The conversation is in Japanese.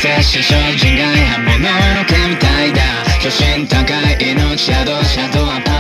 接者精神外反物の毛みたいだ。巨神高い命宿シャドウアパ